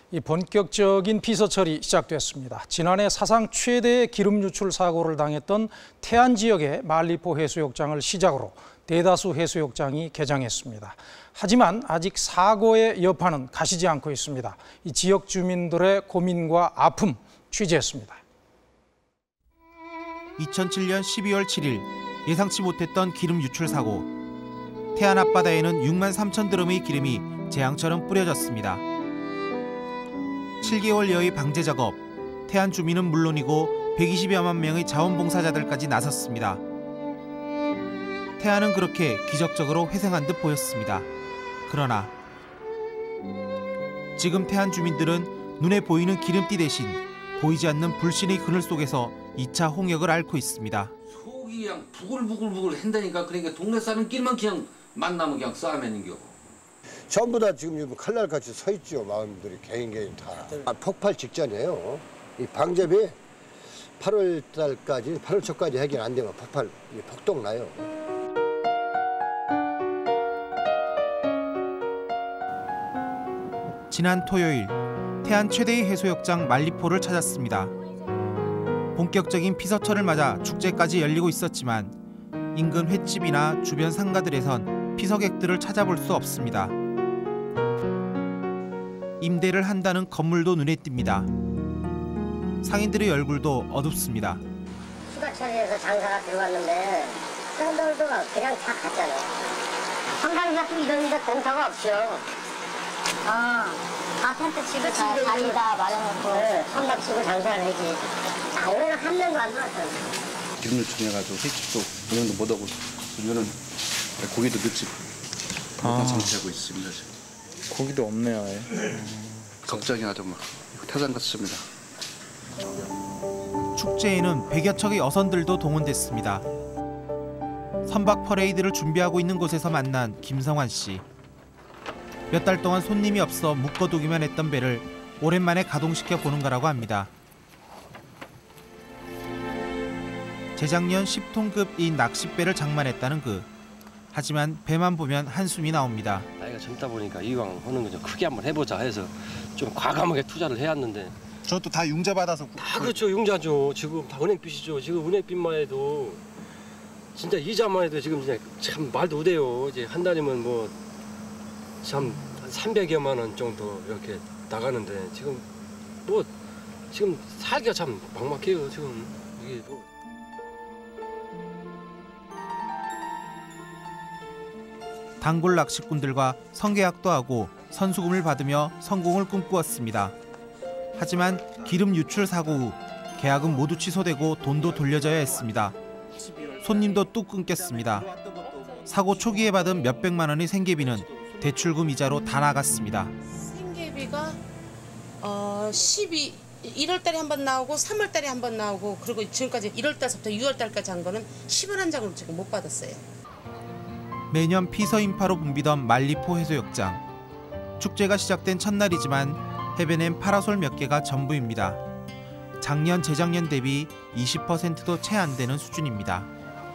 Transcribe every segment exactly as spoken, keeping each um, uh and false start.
이 본격적인 피서철이 시작됐습니다. 지난해 사상 최대의 기름 유출 사고를 당했던 태안 지역의 말리포 해수욕장을 시작으로 대다수 해수욕장이 개장했습니다. 하지만 아직 사고의 여파는 가시지 않고 있습니다. 이 지역 주민들의 고민과 아픔 취재했습니다. 이천칠년 십이월 칠일 예상치 못했던 기름 유출 사고. 태안 앞바다에는 육만 삼천 드럼의 기름이 재앙처럼 뿌려졌습니다. 칠 개월여의 방제 작업, 태안 주민은 물론이고 백이십여만 명의 자원봉사자들까지 나섰습니다. 태안은 그렇게 기적적으로 회생한 듯 보였습니다. 그러나 지금 태안 주민들은 눈에 보이는 기름띠 대신 보이지 않는 불신의 그늘 속에서 이 차 홍역을 앓고 있습니다. 속이 그냥 부글부글부글 한다니까. 그러니까 동네 사는 길만 그냥 만나면 그냥 싸매는 겨. 전부 다 지금 칼날같이 서 있죠. 마음들이 개인 개인 다. 아, 폭발 직전이에요. 이 방제비 팔월 달까지, 팔월 초까지 해결 안 되면 폭발, 폭동 나요. 지난 토요일, 태안 최대의 해수욕장 말리포를 찾았습니다. 본격적인 피서철을 맞아 축제까지 열리고 있었지만 인근 횟집이나 주변 상가들에선 피서객들을 찾아볼 수 없습니다. 임대를 한다는 건물도 눈에 띕니다. 상인들의 얼굴도 어둡습니다. 휴가철에서 장사가 들어왔는데 사람들도 그냥 다 갔잖아요. 한강 같은 이런 데 공사가 없죠. 아, 다 텐트 치고 다 자리 다 마련해놓고 네, 선박 치고 장사를 하지. 아, 올해는 한 명도 안 들어왔어요. 기름 요청해가지고 횟집도 운영도 못하고 우리는 고기도 늦집 아. 상태하고 있습니다. 지금. 고기도 없네요. 걱정이 아주 막 태산 같습니다. 축제에는 백여 척의 어선들도 동원됐습니다. 선박 퍼레이드를 준비하고 있는 곳에서 만난 김성환 씨. 몇 달 동안 손님이 없어 묶어두기만 했던 배를 오랜만에 가동시켜 보는 거라고 합니다. 재작년 십 톤급 이 낚싯배를 장만했다는 그. 하지만 배만 보면 한숨이 나옵니다. 나이가 젊다 보니까 이왕 하는 거 좀 크게 한번 해보자 해서 좀 과감하게 투자를 해왔는데. 저것도 다 융자 받아서. 다 그렇죠. 융자죠. 지금 다 은행빚이죠. 지금 은행빚만 해도 진짜 이자만 해도 지금 진짜 참 말도 못해요. 이제 한 달이면 뭐 참 삼백여만 원 정도 이렇게 나가는데 지금 뭐 지금 살기가 참 막막해요. 지금 이게 뭐. 단골 낚시꾼들과 성계약도 하고 선수금을 받으며 성공을 꿈꾸었습니다. 하지만 기름 유출 사고 후 계약은 모두 취소되고 돈도 돌려줘야 했습니다. 손님도 뚝 끊겼습니다. 사고 초기에 받은 몇백만 원의 생계비는 대출금 이자로 다 나갔습니다. 생계비가 어, 십이, 일월 달에 한 번 나오고 삼월 달에 한 번 나오고 그리고 지금까지 일월 달부터 유월 달까지 한 거는 십 원 한 장을 지금 못 받았어요. 매년 피서 인파로 붐비던 말리포 해수욕장. 축제가 시작된 첫날이지만 해변엔 파라솔 몇 개가 전부입니다. 작년, 재작년 대비 이십 퍼센트도 채 안 되는 수준입니다.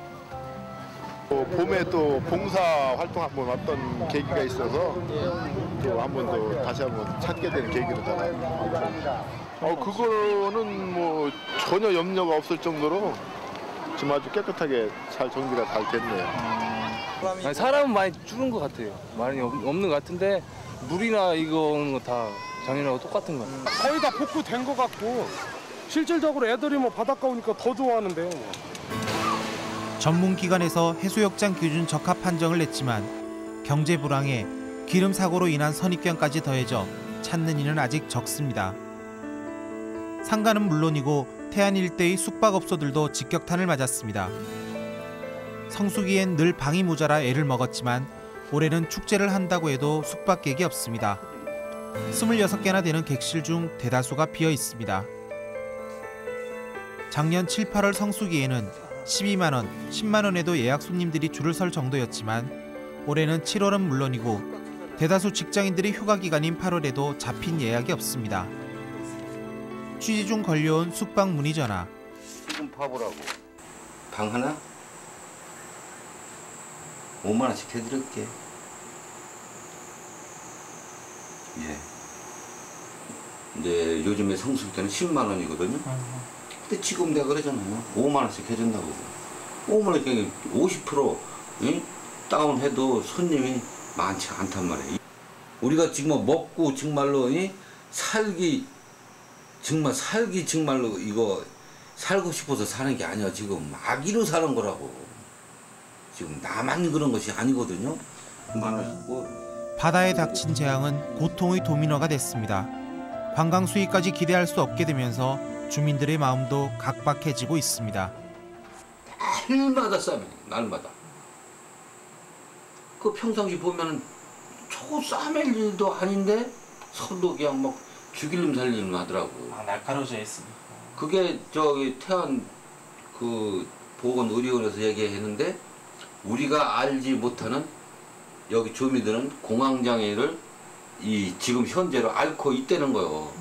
봄에 또 봉사 활동 한번 왔던 계기가 있어서 또 한 번 더 다시 한번 찾게 된 계기로잖아요. 어, 그거는 뭐 전혀 염려가 없을 정도로 지금 아주 깨끗하게 잘 정리가 잘 됐네요. 아니, 사람은 많이 줄은 것 같아요. 많이 없는 것 같은데 물이나 이거 오는 거 다 작년하고 똑같은 거 같아요. 거의 다 복구된 것 같고 실질적으로 애들이 뭐 바닷가 오니까 더 좋아하는데요. 전문기관에서 해수욕장 기준 적합 판정을 냈지만 경제 불황에 기름 사고로 인한 선입견까지 더해져 찾는 이는 아직 적습니다. 상가는 물론이고 태안 일대의 숙박업소들도 직격탄을 맞았습니다. 성수기엔 늘 방이 모자라 애를 먹었지만 올해는 축제를 한다고 해도 숙박객이 없습니다. 스물여섯 개나 되는 객실 중 대다수가 비어 있습니다. 작년 칠, 팔월 성수기에는 십이만 원, 십만 원에도 예약 손님들이 줄을 설 정도였지만 올해는 칠월은 물론이고 대다수 직장인들의 휴가 기간인 팔월에도 잡힌 예약이 없습니다. 취재 중 걸려온 숙박 문의 전화. 지금 봐보라고. 방 하나? 오만 원씩 해드릴게. 예. 이제 요즘에 성수기 때는 십만 원이거든요. 근데 지금 내가 그러잖아요. 오만 원씩 해준다고. 오만 원씩 오십 퍼센트 응? 다운해도 손님이 많지 않단 말이에요. 우리가 지금 먹고 정말로 이? 살기 정말 살기 정말로 이거 살고 싶어서 사는 게 아니야. 지금 아기로 사는 거라고. 지금 나만 그런 것이 아니거든요. 바다에 닥친 재앙은 고통의 도미노가 됐습니다. 관광 수익까지 기대할 수 없게 되면서 주민들의 마음도 각박해지고 있습니다. 날마다 싸면 날마다. 그 평상시 보면은 저 싸맬 일도 아닌데 서로 그냥 막 죽일름 살릴름 하더라고. 아, 날카로워져 있습니다. 그게 저기 태안 그 보건의료원에서 얘기했는데 우리가 알지 못하는 여기 주민들은 공황장애를 이 지금 현재로 앓고 있다는 거요.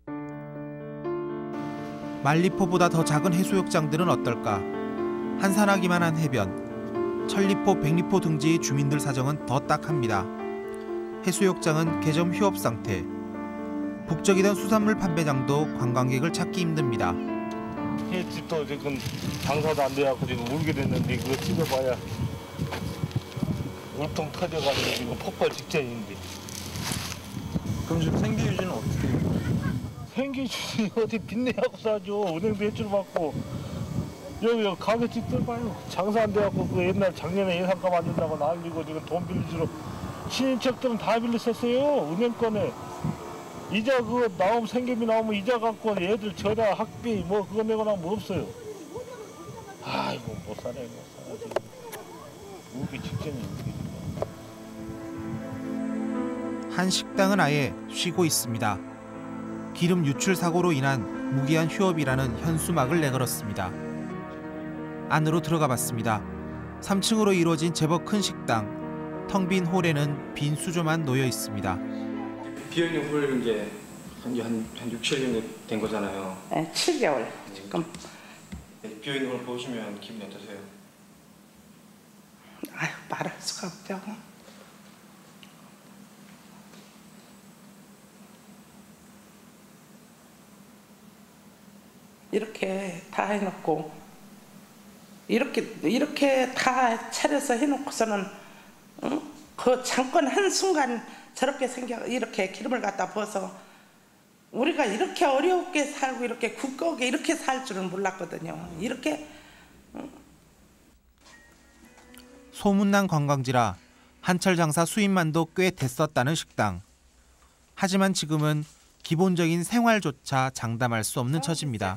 말리포보다 더 작은 해수욕장들은 어떨까? 한산하기만 한 해변, 천리포, 백리포 등지의 주민들 사정은 더 딱합니다. 해수욕장은 개점 휴업 상태. 북적이던 수산물 판매장도 관광객을 찾기 힘듭니다. 이 집도 지금 장사도 안 돼갖고 지금 울게 됐는데 그거 찍어봐야 울통 터져가지고 지금 폭발 직전인데. 그럼 지금 생계 유지는 어떻게 해요? 생계 유지 어디 빚내갖고 사죠. 은행 대출 받고 여기, 여기 가게집들 봐요. 장사 안 돼갖고 그 옛날 작년에 예상가 만든다고 난리고 지금 돈 빌리지로 친인척들은 다 빌렸었어요. 은행권에. 이자 그거 나오면 생계비 나오면 이자 갖고 애들 전화 학비 뭐 그거 내고 나면 없어요. 아이고 못 사네 못 살아 지금. 울기 직전이에요. 한 식당은 아예 쉬고 있습니다. 기름 유출 사고로 인한 무기한 휴업이라는 현수막을 내걸었습니다. 안으로 들어가 봤습니다. 삼 층으로 이루어진 제법 큰 식당. 텅 빈 홀에는 빈 수조만 놓여 있습니다. 비어있는 홀 이제 한, 한, 한 육, 칠 년 된 거잖아요. 네, 칠 개월 지금. 비어있는 홀 보시면 기분이 어떠세요? 아유, 말할 수가 없죠. 이렇게 다 해놓고 이렇게 이렇게 다 차려서 해놓고서는 응? 그 잠깐 한 순간 저렇게 생겨 이렇게 기름을 갖다 부어서 우리가 이렇게 어렵게 살고 이렇게 굳건하게 이렇게 살 줄은 몰랐거든요. 이렇게 응? 소문난 관광지라 한철 장사 수입만도 꽤 됐었다는 식당. 하지만 지금은 기본적인 생활조차 장담할 수 없는 처지입니다.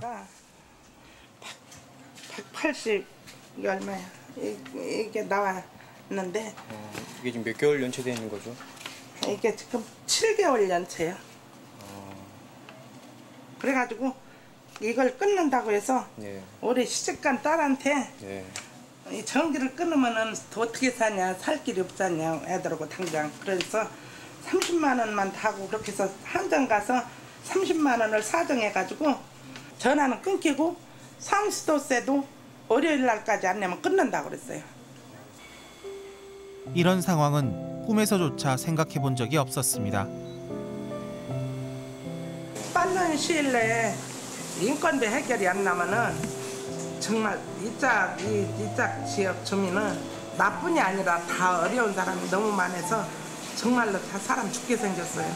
백팔십이 얼마야? 이게 나왔는데 어, 이게 지금 몇 개월 연체되어 있는 거죠? 이게 지금 칠 개월 연체요. 어... 그래가지고 이걸 끊는다고 해서 예. 우리 시집간 딸한테 예. 이 전기를 끊으면은 어떻게 사냐, 살 길이 없잖냐 애들하고 당장. 그래서 삼십만 원만 타고 그렇게 해서 한정 가서 삼십만 원을 사정해가지고 전화는 끊기고 상수도세도 월요일 날까지 안 내면 끊는다고 그랬어요. 이런 상황은 꿈에서조차 생각해 본 적이 없었습니다. 빠른 시일 내에 인건비 해결이 안 나면은 정말 이짝 이 이짝 지역 주민은 나뿐이 아니라 다 어려운 사람이 너무 많아서 정말로 다 사람 죽게 생겼어요.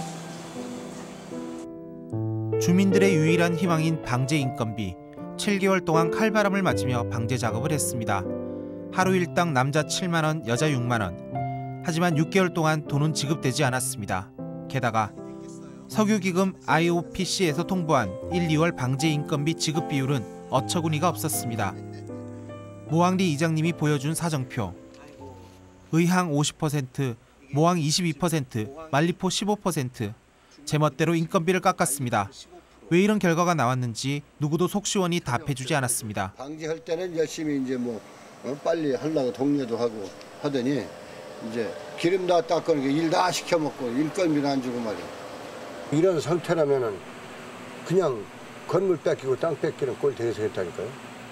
주민들의 유일한 희망인 방제 인건비. 칠 개월 동안 칼바람을 맞으며 방제 작업을 했습니다. 하루 일당 남자 칠만 원, 여자 육만 원. 하지만 육 개월 동안 돈은 지급되지 않았습니다. 게다가 석유기금 아이오피씨에서 통보한 일, 이월 방제 인건비 지급 비율은 어처구니가 없었습니다. 모항리 이장님이 보여준 사정표. 의항 오십 퍼센트, 모항 이십이 퍼센트, 말리포 십오 퍼센트. 제멋대로 인건비를 깎았습니다. 왜 이런 결과가 나왔는지 누구도 속시원히 답해주지 않았습니다. 방지할 때는 열심히 이제 뭐 어, 빨리 하려고 독려도 하고 하더니 이제 기름 다 닦고 일 다 시켜 먹고 인건비는 안 주고 말이야. 이런 상태라면은 그냥 건물 뺏기고 땅 뺏기는 꼴 되겠다니까요.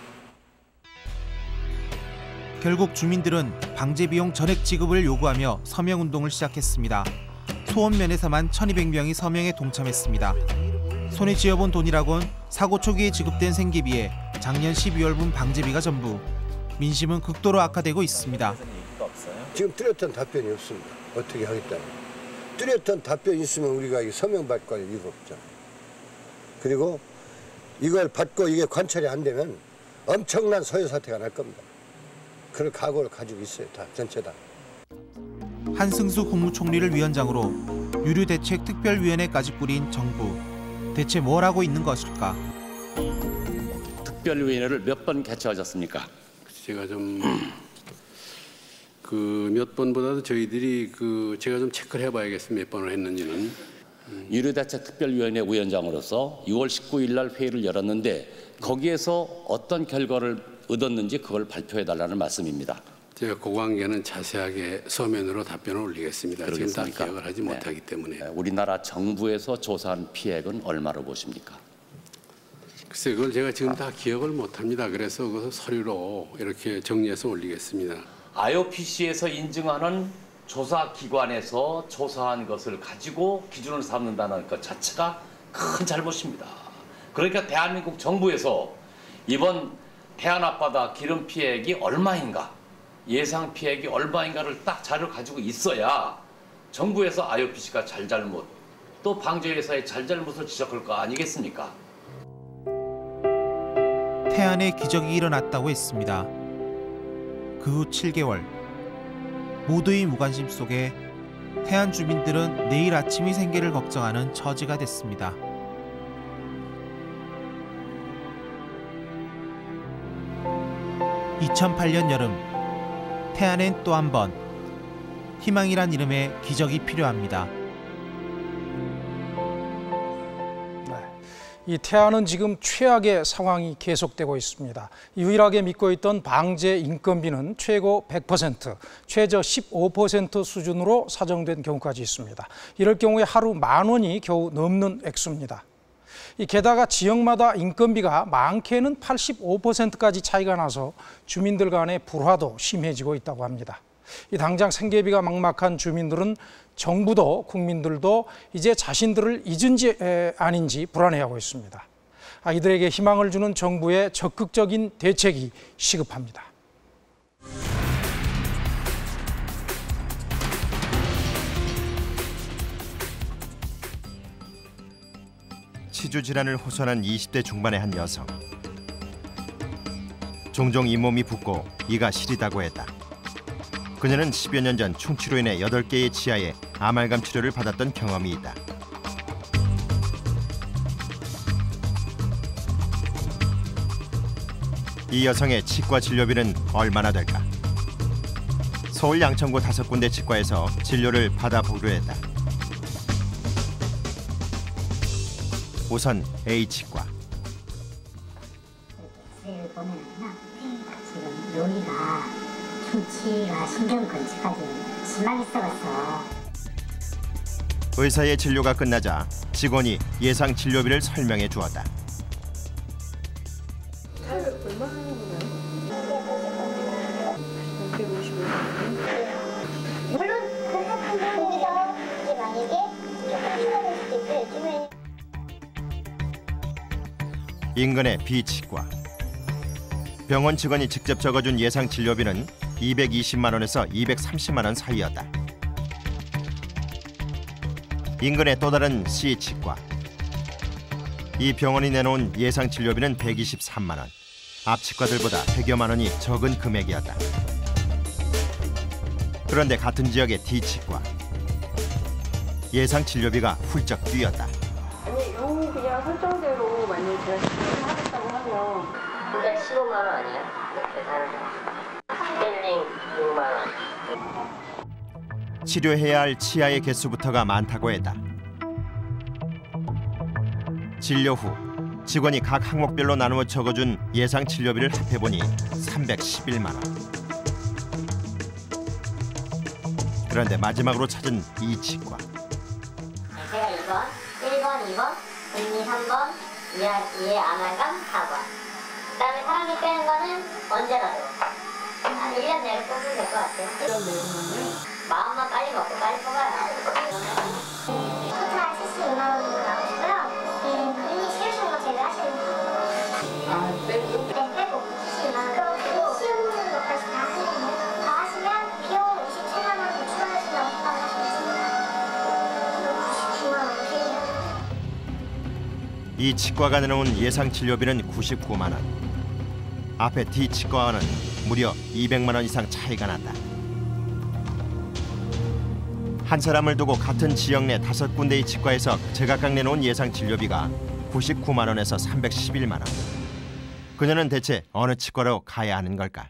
결국 주민들은 방제 비용 전액 지급을 요구하며 서명 운동을 시작했습니다. 소원면에서만 천이백 명이 서명에 동참했습니다. 손에 쥐어본 돈이라곤 사고 초기에 지급된 생계비에 작년 십이월분 방제비가 전부. 민심은 극도로 악화되고 있습니다. 지금 뚜렷한 답변이 없습니다. 어떻게 하겠다는. 뚜렷한 답변이 있으면 우리가 서명 받고 할 이유가 없잖아요. 그리고 이걸 받고 이게 관찰이 안 되면 엄청난 소요 사태가 날 겁니다. 그럴 각오를 가지고 있어요. 다 전체 다. 한승수 국무총리를 위원장으로 유류대책특별위원회까지 꾸린 정부. 대체 뭘 하고 있는 것일까? 특별위원회를 몇 번 개최하셨습니까? 제가 좀 그 몇 번보다도 저희들이 그 제가 좀 체크를 해봐야겠습니다. 몇 번을 했는지는. 음. 유류대책특별위원회 위원장으로서 유월 십구일 날 회의를 열었는데 거기에서 어떤 결과를 얻었는지 그걸 발표해달라는 말씀입니다. 제가 그 관계는 자세하게 서면으로 답변을 올리겠습니다. 그러겠습니까? 지금 다 기억을 하지 네. 못하기 때문에. 우리나라 정부에서 조사한 피해액은 얼마로 보십니까? 글쎄 그걸 제가 지금 다 기억을 못합니다. 그래서 그것을 서류로 이렇게 정리해서 올리겠습니다. 아이오피씨에서 인증하는 조사기관에서 조사한 것을 가지고 기준을 삼는다는 것 자체가 큰 잘못입니다. 그러니까 대한민국 정부에서 이번 태안 앞바다 기름 피해액이 얼마인가, 예상 피해액이 얼마인가를 딱 자료를 가지고 있어야 정부에서 아이오피씨가 잘잘못, 또 방제회사의 잘잘못을 지적할 거 아니겠습니까? 태안에 기적이 일어났다고 했습니다. 그 후 칠 개월, 모두의 무관심 속에 태안 주민들은 내일 아침의 생계를 걱정하는 처지가 됐습니다. 이천팔년 여름, 태안엔 또 한 번 희망이란 이름의 기적이 필요합니다. 이 태안은 지금 최악의 상황이 계속되고 있습니다. 유일하게 믿고 있던 방제 인건비는 최고 백 퍼센트, 최저 십오 퍼센트 수준으로 사정된 경우까지 있습니다. 이럴 경우에 하루 만 원이 겨우 넘는 액수입니다. 이 게다가 지역마다 인건비가 많게는 팔십오 퍼센트까지 차이가 나서 주민들 간의 불화도 심해지고 있다고 합니다. 이 당장 생계비가 막막한 주민들은 정부도 국민들도 이제 자신들을 잊은지 아닌지 불안해하고 있습니다. 이들에게 희망을 주는 정부의 적극적인 대책이 시급합니다. 치주 질환을 호소하는 이십 대 중반의 한 여성. 종종 잇몸이 붓고 이가 시리다고 했다. 그녀는 십여 년 전 충치로 인해 여덟 개의 치아에 아말감 치료를 받았던 경험이 있다. 이 여성의 치과 진료비는 얼마나 될까? 서울 양천구 다섯 군데 치과에서 진료를 받아보기로 했다. 우선 A치과. 엑스레이를 보면은요, 지금 여기가 충치가 신경 근처까지 심하게 썩었어. 의사의 진료가 끝나자 직원이 예상 진료비를 설명해 주었다. 얼마나 하는 거예요? 백오십오. 물론 그 거기서 이제 만약에 조금 추가될 수도 있어요. 주변에. 인근의 B치과. 병원 직원이 직접 적어준 예상 진료비는 이백이십만 원에서 이백삼십만 원 사이였다. 인근의 또 다른 C치과. 이 병원이 내놓은 예상 진료비는 백이십삼만 원. 앞 치과들보다 백여만 원이 적은 금액이었다. 그런데 같은 지역의 D치과. 예상 진료비가 훌쩍 뛰었다. 아니, 요 그냥 설정대로 만약에 제가 치료를 하겠다고 하면 그러니까 십오만 원 아니야? 이렇게 사는 거. 스케일링 육만 원. 치료해야 할 치아의 개수부터가 많다고 했다. 진료 후 직원이 각 항목별로 나누어 적어준 예상 진료비를 합해보니 삼백십일만 원. 그런데 마지막으로 찾은 이 치과. 제가 이 번, 일 번, 이 번, 금리 삼 번, 이해 아말감 사 번. 그 다음에 사람이 빼는 거는 언제라도. 한 일 년 내로 뽑으면 될 것 같아요. 일 년 내로는요? 마음만 빨리 먹고 빨리 뽑아요. 토탈 칠십이만 원 정도 나오시고요. 이 치과가 내놓은 예상 진료비는 구십구만 원. 앞에 D 치과와는 무려 이백만 원 이상 차이가 난다. 한 사람을 두고 같은 지역 내 다섯 군데의 치과에서 제각각 내놓은 예상 진료비가 구십구만 원에서 삼백십일만 원. 그녀는 대체 어느 치과로 가야 하는 걸까?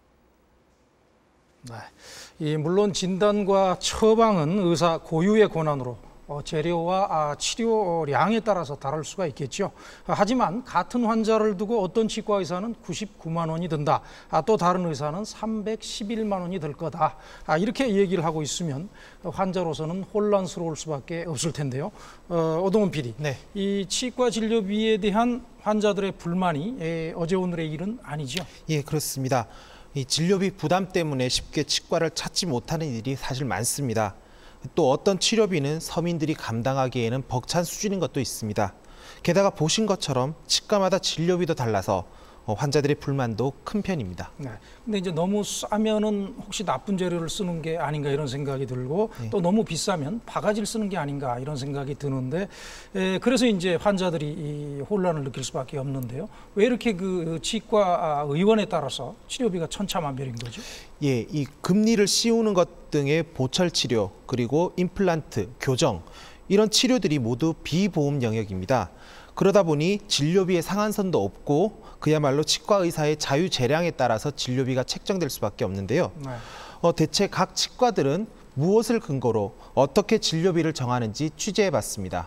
네. 이 물론 진단과 처방은 의사 고유의 권한으로 어, 재료와 아, 치료량에 따라서 다를 수가 있겠죠. 아, 하지만 같은 환자를 두고 어떤 치과 의사는 구십구만 원이 든다. 아, 또 다른 의사는 삼백십일만 원이 들 거다. 아, 이렇게 얘기를 하고 있으면 환자로서는 혼란스러울 수밖에 없을 텐데요. 어, 오동훈 피디, 네. 이 치과 진료비에 대한 환자들의 불만이 에, 어제 오늘의 일은 아니죠? 예, 그렇습니다. 이 진료비 부담 때문에 쉽게 치과를 찾지 못하는 일이 사실 많습니다. 또 어떤 치료비는 서민들이 감당하기에는 벅찬 수준인 것도 있습니다. 게다가 보신 것처럼 치과마다 진료비도 달라서 환자들의 불만도 큰 편입니다. 네. 근데 이제 너무 싸면은 혹시 나쁜 재료를 쓰는 게 아닌가 이런 생각이 들고 네. 또 너무 비싸면 바가지를 쓰는 게 아닌가 이런 생각이 드는데 에, 그래서 이제 환자들이 이 혼란을 느낄 수밖에 없는데요. 왜 이렇게 그 치과 의원에 따라서 치료비가 천차만별인 거죠? 예, 이 금리를 씌우는 것 등의 보철 치료 그리고 임플란트, 교정 이런 치료들이 모두 비보험 영역입니다. 그러다 보니 진료비의 상한선도 없고 그야말로 치과 의사의 자유 재량에 따라서 진료비가 책정될 수밖에 없는데요. 네. 어, 대체 각 치과들은 무엇을 근거로 어떻게 진료비를 정하는지 취재해봤습니다.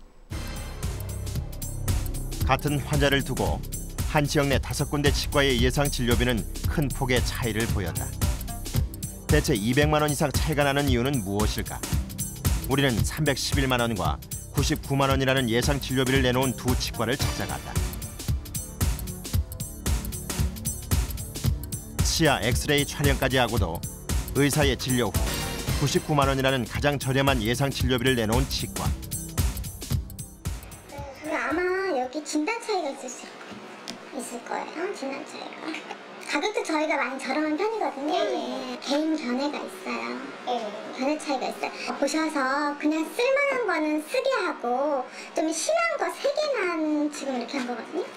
같은 환자를 두고 한 지역 내 다섯 군데 치과의 예상 진료비는 큰 폭의 차이를 보였다. 대체 이백만 원 이상 차이가 나는 이유는 무엇일까? 우리는 삼백십일만 원과 구십구만 원이라는 예상 진료비를 내놓은 두 치과를 찾아갔다. 치아 엑스레이 촬영까지 하고도 의사의 진료 후 구십구만 원이라는 가장 저렴한 예상 진료비를 내놓은 치과. 아마 여기 진단 차이가 있을 수 있을 거예요. 진단 차이가. 가격도 저희가 많이 저렴한 편이거든요. 예. 개인 견해가 있어요. 예. 견해 차이가 있어요. 보셔서 그냥 쓸만한 거는 쓰게 하고 좀 심한 거 세 개만 지금 이렇게 한 거거든요.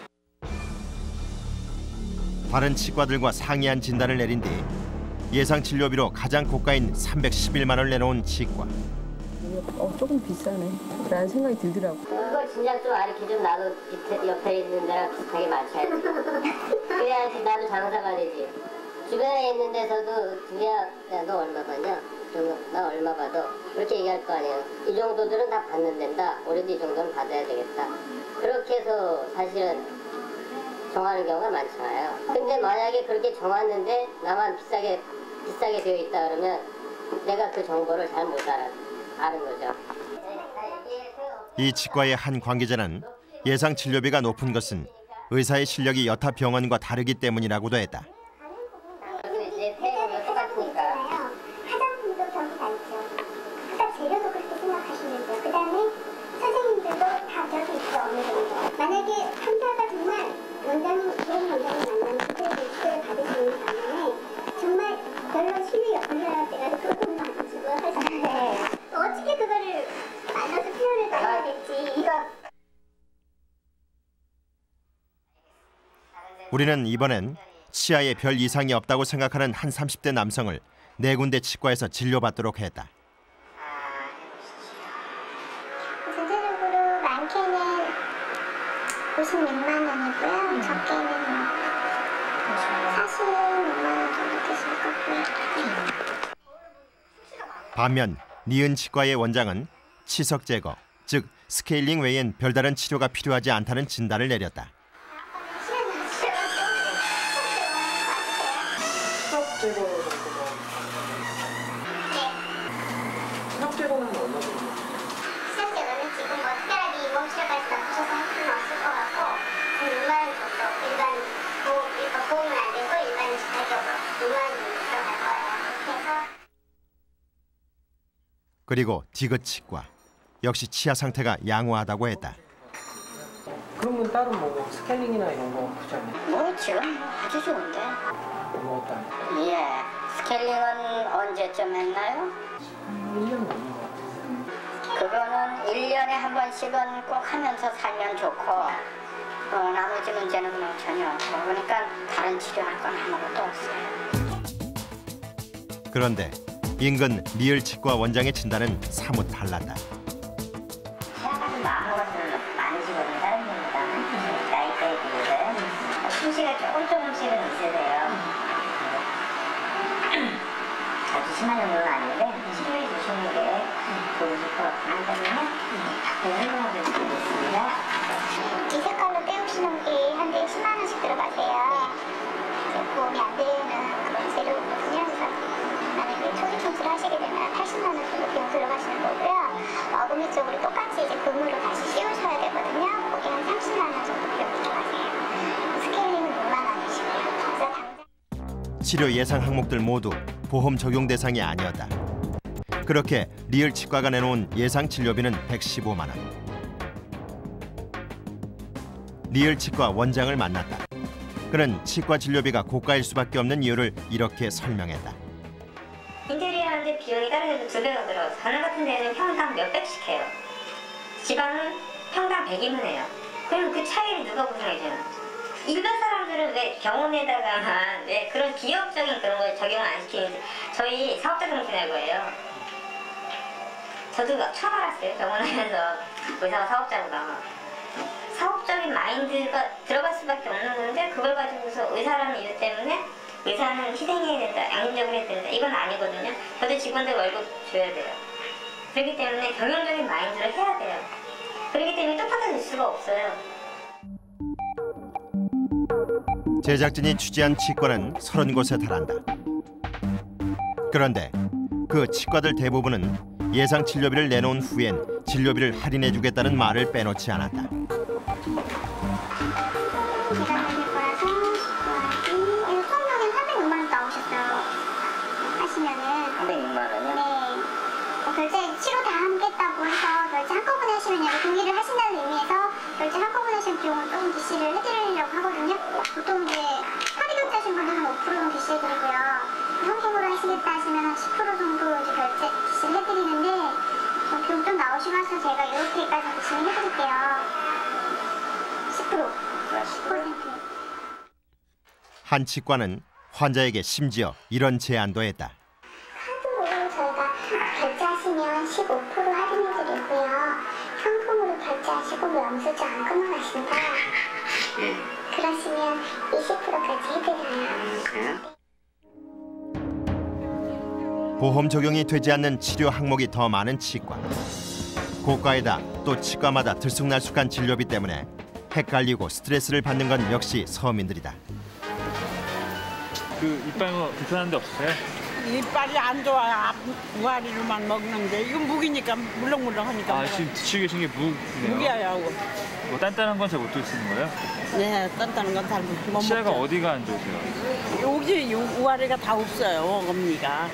다른 치과들과 상이한 진단을 내린 뒤 예상 진료비로 가장 고가인 삼백십일만 원을 내놓은 치과. 어, 조금 비싸네 라는 생각이 들더라고. 그걸 진작 좀 가르쳐주면 나도 밑에, 옆에 있는 데랑 비슷하게 맞춰야지. 그래야지 나도 장사가 되지. 주변에 있는 데서도 그냥 야, 너 얼마 받냐? 나 얼마 받아? 그렇게 얘기할 거 아니에요. 이 정도들은 다 받는 된다. 우리도 이 정도는 받아야 되겠다. 그렇게 해서 사실은 정하는 경우가 많잖아요. 근데 만약에 그렇게 정했는데 나만 비싸게 비싸게 되어 있다 그러면 내가 그 정보를 잘 못 알아, 아는 거죠. 이 치과의 한 관계자는 예상 진료비가 높은 것은 의사의 실력이 여타 병원과 다르기 때문이라고도 했다. 이제 태국이 똑같으니까. 화장품도 저기 다 있죠. 그러니까 재료도 그렇게 생각하시면 돼요. 그 다음에 선생님들도 다 저기 있죠. 어느 정도. 만약에 환자가 정말 원장님, 좋은 원장님 만나면 그때도 치료를 받으시는 반면에 정말 별로 실력이 없는 사람한테 그것만 가지고 하시는데 어떻게 그거를 만나서 표현을 해야 될지. 우리는 이번엔 치아에 별 이상이 없다고 생각하는 한 삼십 대 남성을 네 군데 치과에서 진료받도록 했다. 전체적으로 많게는 오십육만 원이고요. 적게는 사십육만 원 정도 되실 거고요. 반면 니은 치과의 원장은 치석 제거, 즉 스케일링 외엔 별다른 치료가 필요하지 않다는 진단을 내렸다. 치석 제거 치석 제거는 얼마 정도? 치석 제거는 지금 뭐 특별하게 몸치료까지 다 붙여서 할 필요는 없을 것 같고 육만 원 정도 일반 보험, 일반 보험은 안 되고 일반 자격으로 육만 원 정도 들어갈 거예요. 그래서 그리고 디귿 치과. 역시 치아 상태가 양호하다고 했다. 그러면 다른 뭐 스케일링이나 이런 거 그렇지 않나요? 뭐 지금 아주 좋은데. 뭐 어떤? 예. 스케일링은 언제쯤 했나요? 일 년 넘은 것 같아요. 그거는 일 년에 한 번씩은 꼭 하면서 살면 좋고 어, 나머지 문제는 뭐 전혀 없고 그러니까 다른 치료할 건 아무것도 없어요. 그런데 인근 리을 치과 원장의 진단은 사뭇 달랐다. 치아가는 마음먹었으면 많으시거든요. 다른 분보다는 나이대에 비해서요. 솜씨가 조금 조금씩은 있어야 돼요. 아주 심한 정도는 아닌데 치료해 주시는 게 좋으실 것 같거든요. 답변을 해보도록 드리겠습니다. 이 색깔로 떼우시는 게 한 대에 십만 원씩 들어가세요. 보험이 안 되는 재료거든요. 그래서 만약에 초기 손질을 하시게 되면 팔십만 원 정도 비용 들어가시는 거고요. 어금니 쪽으로 똑같이 이제 금으로 다시 씌우셔야 되거든요. 거기 한 삼십만 원 정도 비용 들어가세요. 스케일링은 육만 원이시고요. 그래서 당장 치료 예상 항목들 모두 보험 적용 대상이 아니었다. 그렇게 리을 치과가 내놓은 예상 진료비는 백십오만 원. 리을 치과 원장을 만났다. 그는 치과 진료비가 고가일 수밖에 없는 이유를 이렇게 설명했다. 인테리어 하는데 비용이 다른 데도 두 배가 들어가서 하나 같은 데는 평당 몇백씩 해요. 지방은 평당 백이면 해요. 그럼 그 차이를 누가 보상해줘요? 일반 사람들은 왜 병원에다가만 왜 그런 기업적인 그런 걸 적용을 안 시키는지 저희 사업자 정신 알 거예요. 저도 처음 알았어요. 병원 하면서 의사가 사업자구나. 사업적인 마인드가 들어갈 수밖에 없는 건데 그걸 가지고서 의사라는 이유 때문에 의사는 희생해야 된다, 양심적으로 해야 된다 이건 아니거든요. 저도 직원들 월급 줘야 돼요. 그렇기 때문에 경영적인 마인드를 해야 돼요. 그렇기 때문에 똑같아질 수가 없어요. 제작진이 취재한 치과는 서른 곳에 달한다. 그런데 그 치과들 대부분은 예상 진료비를 내놓은 후엔 진료비를 할인해주겠다는 말을 빼놓지 않았다. 삼백육만 원이요? 네. 어, 결제 치료 다 하겠다고 해서 결제 한꺼번에 하시면 동의를 하신다는 의미에서 결제 한꺼번에 하시는 비용을 조금 디씨를 해드리려고 하거든요. 보통 이제 합의 결제하신 분들은 오 퍼센트는 디씨해드리고요. 현금으로 하시겠다 하시면 한 십 퍼센트 정도 이제 결제 디씨를 해드리는데 어, 비용 좀 나오시면서 제가 이렇게까지 디씨를 해드릴게요. 십 퍼센트. 십 퍼센트. 한 치과는 환자에게 심지어 이런 제안도 했다. 저희가 결제하시면 십오 퍼센트 할인해드리고요. 현금으로 결제하시고 영수증 안 끊어가신다. 그러시면 이십 퍼센트까지 해드려요. 보험 적용이 되지 않는 치료 항목이 더 많은 치과. 고가에다 또 치과마다 들쑥날쑥한 진료비 때문에 헷갈리고 스트레스를 받는 건 역시 서민들이다. 그 이빨 뭐 불편한 데 없으세요? 이빨이 안 좋아요. 무아리로만 먹는데 이건 무기니까 물렁물렁하니까. 아 먹어요. 지금 드시고 계신 게 무네요. 무기야요. 뭐 단단한 건 잘 못 드시는 거예요? 네, 단단한 건 잘 못 먹죠. 치아가 어디가 안 좋으세요? 여기 우아리가 다 없어요. 어금니가.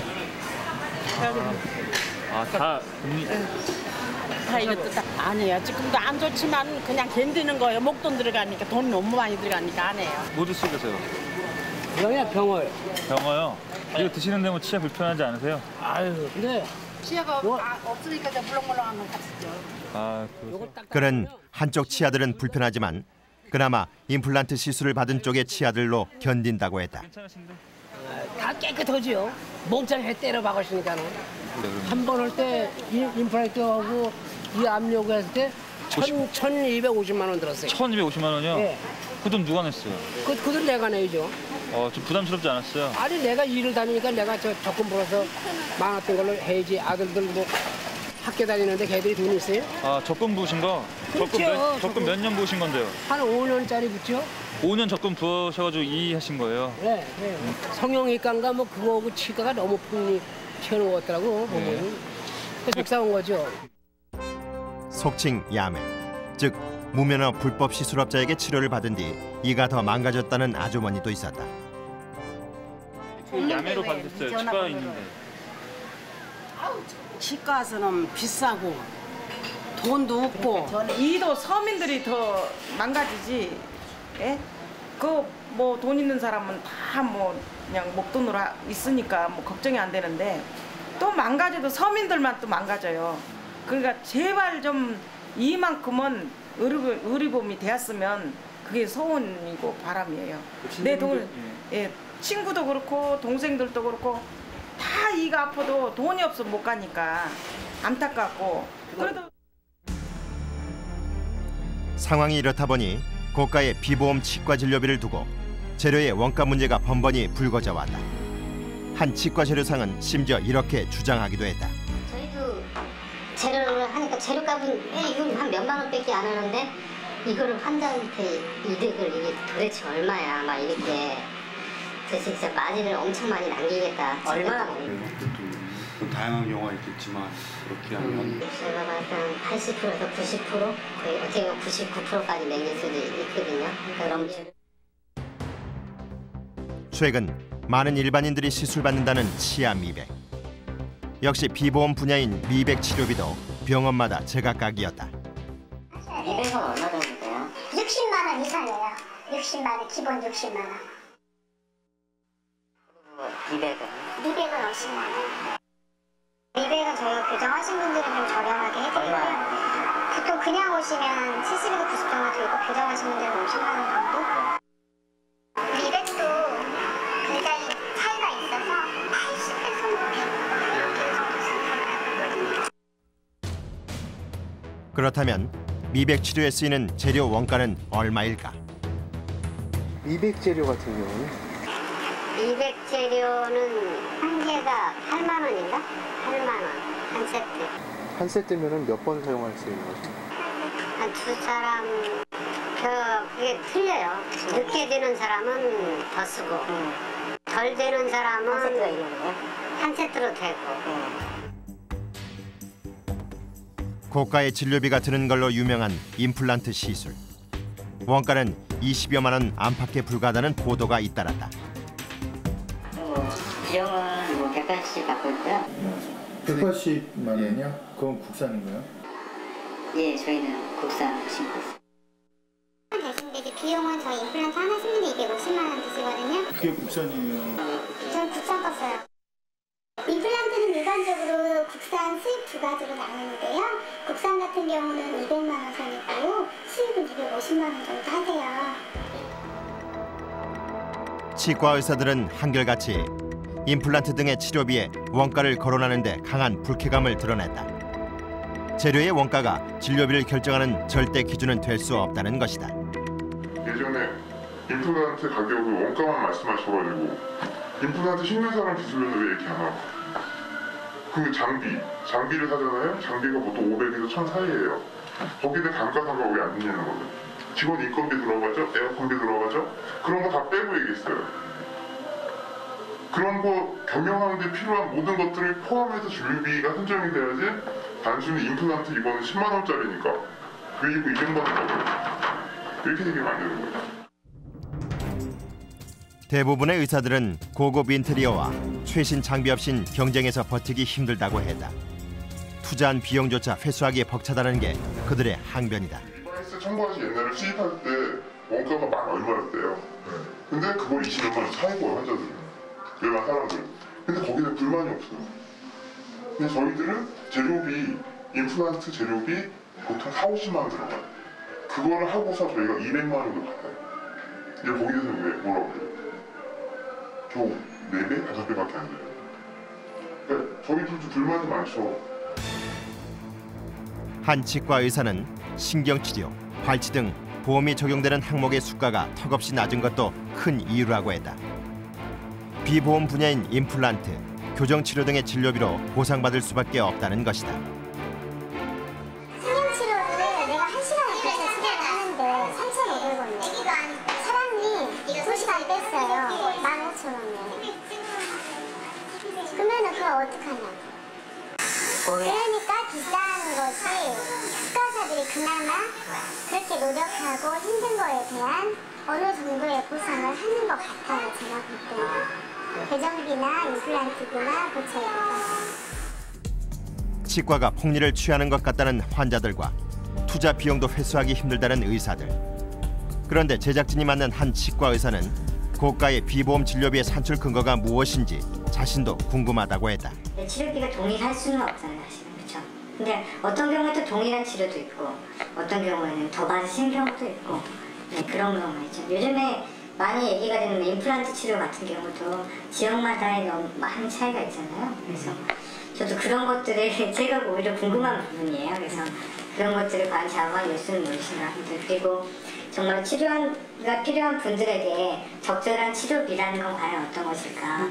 아 다 금리. 다 이것도 다 아니에요. 지금도 안 좋지만 그냥 견디는 거예요. 목돈 들어가니까 돈 너무 많이 들어가니까 안 해요. 뭐 드시고 계세요? 병이야 병을. 병어요? 이거 드시는데 뭐 치아 불편하지 않으세요? 아유, 네. 치아가 아, 없으니까 이제 물렁물렁한 건 같죠. 아, 그러세요? 그는 한쪽 치아들은 불편하지만 그나마 임플란트 시술을 받은 쪽의 치아들로 견딘다고 했다. 다 깨끗하지요. 몽땅 때려 박으시니까는. 한 번 할 때 임플란트하고 이 압력을 했을 때 천이백오십만 원 들었어요. 천이백오십만 원이요? 네. 그 돈 누가 냈어요? 그, 그 돈 내가 내죠. 어, 좀 부담스럽지 않았어요? 아니 내가 일을 다니니까 내가 저 적금 벌어서 많았던 걸로 해야지. 아들들 뭐 학교 다니는데 걔들이 돈이 있어요? 아, 적금 부으신 거? 그렇죠. 적금 몇, 적금 적금. 몇 년 부으신 건데요? 한 오 년짜리 붙죠? 오 년 적금 부으셔가지고 이하신 거예요? 네, 네. 성형외과인가 뭐 그거하고 치과가 너무 폭리 튀어나온 것 같더라고 보면. 그래서 속상한 거죠. 속칭 야매, 즉 무면허 불법 시술업자에게 치료를 받은 뒤 이가 더 망가졌다는 아주머니도 있었다. 그 야매로 받으셨어요? 치과 있는데. 치과에서는 비싸고 돈도 없고 이도 서민들이 더 망가지지. 예? 그 뭐 돈 있는 사람은 다 뭐 그냥 목돈으로 있으니까 뭐 걱정이 안 되는데 또 망가져도 서민들만 또 망가져요. 그러니까 제발 좀 이만큼은 의료, 의료보험이 되었으면 그게 소원이고 바람이에요. 내 돈, 예, 친구도 그렇고 동생들도 그렇고 다 이가 아파도 돈이 없으면 못 가니까 안타깝고. 그래도 상황이 이렇다 보니 고가의 비보험 치과 진료비를 두고 재료의 원가 문제가 번번이 불거져 왔다. 한 치과 재료상은 심지어 이렇게 주장하기도 했다. 저희도 재료를 하니까 재료값은 이건 한 몇만 원밖에 안 하는데 이거를 환자한테 이득을 이게 도대체 얼마야 막 이렇게 그래서 진짜 마진을 엄청 많이 남기겠다. 얼마나 다양한 경우가 있겠지만 그렇게 하면 제가 봤을 때 팔십 퍼센트에서 구십 퍼센트 거의 어떻게 보면 구십구 퍼센트까지 매길 수도 있거든요. 그럼 최근 많은 일반인들이 시술받는다는 치아 미백. 역시 비보험 분야인 미백 치료비도 병원마다 제각각이었다. 미백은 얼마 정도 돼요? 육십만 원 이상이에요. 육십만 원, 기본 육십만 원. 미백은? 미백은 오십만 원. 미백은 저희가 교정하신 분들은 좀 저렴하게 해드리고요. 보통 그냥 오시면 칠십에서 구십 정도 들고 교정하신 분들은 오십만 원 정도. 미백도 굉장히 차이가 있어서 팔십에서 그렇다면 미백 치료에 쓰이는 재료 원가는 얼마일까? 미백 재료 같은 경우는? 미백 재료는 한 개가 팔만 원인가? 팔만 원 한 세트. 한 세트면은 몇 번 사용할 수 있는 거죠? 한 두 사람 그 그게 틀려요. 늦게 되는 사람은 더 쓰고 덜 되는 사람은 한 세트로 되고. 고가의 진료비가 드는 걸로 유명한 임플란트 시술. 원가는 이십여만 원 안팎에 불과하다는 보도가 잇따랐다. 비용은 뭐 백팔십 받고 있고요. 백팔십만 원이요? 그건 국산인가요? 예, 저희는 국산 신고 있어요. 되시는데 이제 비용은 저희 임플란트 하나 쓰는데 이백오십만 원 드시거든요. 그게 국산이에요. 저는 국산 거 써요. 임플란트는 일반적으로 국산, 수입 두 가지로 나누는데요. 국산 같은 경우는 이백만 원 선이고 수입은 이백오십만 원 정도 하세요. 치과 의사들은 한결같이 임플란트 등의 치료비에 원가를 거론하는 데 강한 불쾌감을 드러냈다. 재료의 원가가 진료비를 결정하는 절대 기준은 될 수 없다는 것이다. 예전에 임플란트 가격을 원가만 말씀하셔가지고 임플란트 씹는 사람 기술로는 왜 이렇게 안 하고 그 장비, 장비를 사잖아요. 장비가 보통 오백에서 천 사이예요. 거기다 감가상각 왜 안 듣냐는 거죠. 직원 인건비 들어가죠? 에어컨비 들어가죠? 그런 거 다 빼고 얘기했어요. 그런 거 경영하는데 필요한 모든 것들을 포함해서 진료비가 산정이 돼야지 단순히 임플란트 이거는 십만 원짜리니까 왜 이거 이백만 원짜리 이렇게 얘기하면 안 되는 거예요. 대부분의 의사들은 고급 인테리어와 최신 장비 없인 경쟁에서 버티기 힘들다고 했다. 투자한 비용조차 회수하기에 벅차다는 게 그들의 항변이다. 디바이스 첨부하시 옛날에 수입할 때 원가가 만 얼마였대요. 근데 그걸 이십여만 원 사입어요 환자들은. 일반 사람들. 근데 거기는 불만이 없어요. 근데 저희들은 재료비, 임플란트 재료비 보통 사오십만 원 들어가요. 그거를 하고서 저희가 이백만 원을 받아요. 이제 거기서는 왜 뭐라고 해요? 저 네 배, 다섯 배밖에 안 돼요. 그러니까 저희들도 불만이 많죠. 한 치과 의사는 신경치료, 발치 등 보험이 적용되는 항목의 수가가 턱없이 낮은 것도 큰 이유라고 했다. 비보험 분야인 임플란트, 교정치료 등의 진료비로 보상받을 수밖에 없다는 것이다. 성형치료를 내가 한 시간에 그렇게 수술을 하는데 삼천오백 원이에요. 사람이 두 시간 뺐어요. 만 오천 원에. 그러면은 그걸 어떡하냐. 그러니까 비싼 거지. 치과의사들이 그나마 그렇게 노력하고 힘든 거에 대한 어느 정도의 보상을 하는 것 같아요. 제가 볼 때는. 교정비나 임플란트비나 고쳐야 치과가 폭리를 취하는 것 같다는 환자들과 투자 비용도 회수하기 힘들다는 의사들. 그런데 제작진이 만난 한 치과 의사는 고가의 비보험 진료비의 산출 근거가 무엇인지 자신도 궁금하다고 했다. 치료비가 동일할 수는 없잖아요, 사실은. 그렇죠? 근데 어떤 경우에 또 동일한 치료도 있고 어떤 경우에는 더 받으신 경우도 있고 네, 그런 경우가 있죠. 요즘에 많이 얘기가 되는 임플란트 치료 같은 경우도 지역마다의 너무 많은 차이가 있잖아요. 그래서 저도 그런 것들을 제가 오히려 궁금한 부분이에요. 그래서 그런 것들을 과연 자가 뉴스는 모르시나 분들, 그리고 정말 치료가 필요한 분들에게 적절한 치료비라는 건 과연 어떤 것일까.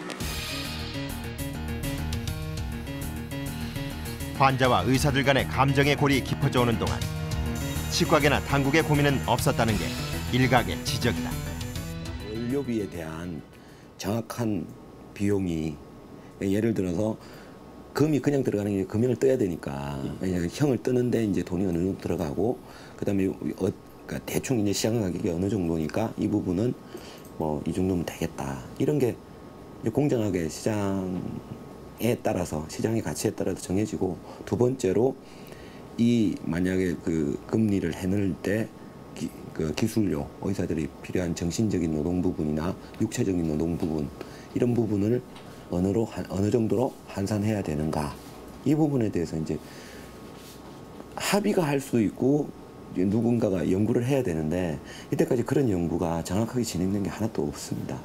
환자와 의사들 간의 감정의 골이 깊어져 오는 동안 치과계나 당국의 고민은 없었다는 게 일각의 지적이다. 원료비에 대한 정확한 비용이, 예를 들어서 금이 그냥 들어가는 게 금연을 떠야 되니까 형을 뜨는데 이제 돈이 어느 정도 들어가고, 그다음에 어, 그러니까 대충 이제 시장 가격이 어느 정도니까 이 부분은 뭐 이 정도면 되겠다, 이런 게 공정하게 시장에 따라서, 시장의 가치에 따라서 정해지고, 두 번째로 이 만약에 그 금리를 해놓을 때 기, 그 기술료, 의사들이 필요한 정신적인 노동 부분이나 육체적인 노동 부분, 이런 부분을 어느로 어느 정도로 환산해야 되는가, 이 부분에 대해서 이제 합의가 할 수 있고 누군가가 연구를 해야 되는데, 이때까지 그런 연구가 정확하게 진행된 게 하나도 없습니다.